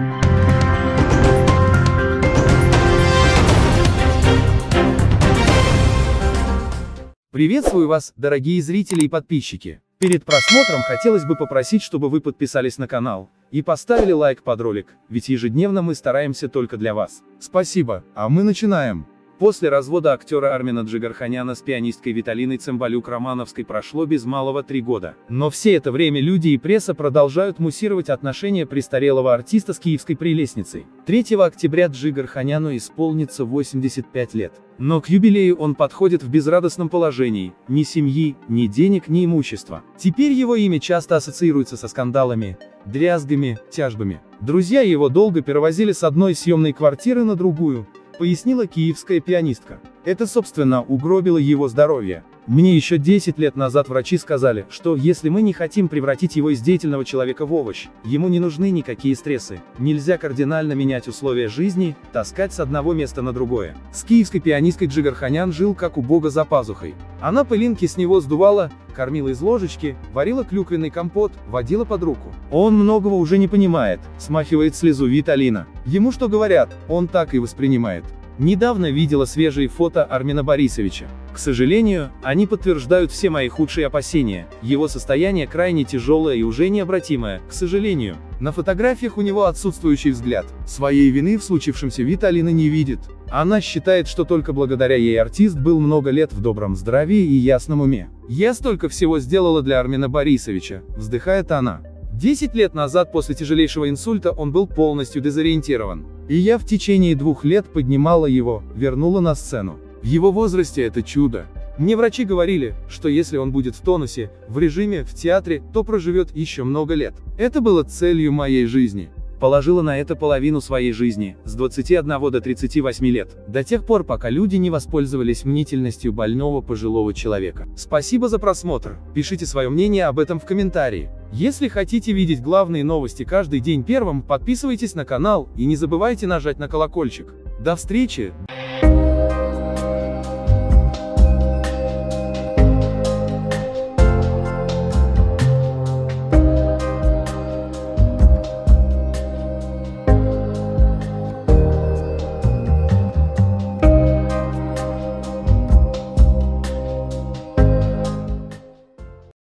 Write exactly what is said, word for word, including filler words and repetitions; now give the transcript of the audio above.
Приветствую вас, дорогие зрители и подписчики. Перед просмотром хотелось бы попросить, чтобы вы подписались на канал и поставили лайк под ролик, ведь ежедневно мы стараемся только для вас. Спасибо, а мы начинаем. После развода актера Армена Джигарханяна с пианисткой Виталиной Цымбалюк-Романовской прошло без малого три года. Но все это время люди и пресса продолжают муссировать отношения престарелого артиста с киевской прелестницей. третьего октября Джигарханяну исполнится восемьдесят пять лет. Но к юбилею он подходит в безрадостном положении, ни семьи, ни денег, ни имущества. Теперь его имя часто ассоциируется со скандалами, дрязгами, тяжбами. Друзья его долго перевозили с одной съемной квартиры на другую, пояснила киевская пианистка. Это, собственно, угробило его здоровье. Мне еще десять лет назад врачи сказали, что если мы не хотим превратить его из деятельного человека в овощ, ему не нужны никакие стрессы, нельзя кардинально менять условия жизни, таскать с одного места на другое. С киевской пианисткой Джигарханян жил как у бога за пазухой. Она пылинки с него сдувала, кормила из ложечки, варила клюквенный компот, водила под руку. Он многого уже не понимает, смахивает слезу Виталина. Ему что говорят, он так и воспринимает. Недавно видела свежие фото Армена Борисовича. К сожалению, они подтверждают все мои худшие опасения. Его состояние крайне тяжелое и уже необратимое, к сожалению. На фотографиях у него отсутствующий взгляд. Своей вины в случившемся Виталина не видит. Она считает, что только благодаря ей артист был много лет в добром здравии и ясном уме. «Я столько всего сделала для Армена Борисовича», — вздыхает она. Десять лет назад после тяжелейшего инсульта он был полностью дезориентирован. И я в течение двух лет поднимала его, вернула на сцену. В его возрасте это чудо. Мне врачи говорили, что если он будет в тонусе, в режиме, в театре, то проживет еще много лет. Это было целью моей жизни. Положила на это половину своей жизни, с двадцати одного до тридцати восьми лет, до тех пор, пока люди не воспользовались мнительностью больного пожилого человека. Спасибо за просмотр, пишите свое мнение об этом в комментарии. Если хотите видеть главные новости каждый день первым, подписывайтесь на канал и не забывайте нажать на колокольчик. До встречи!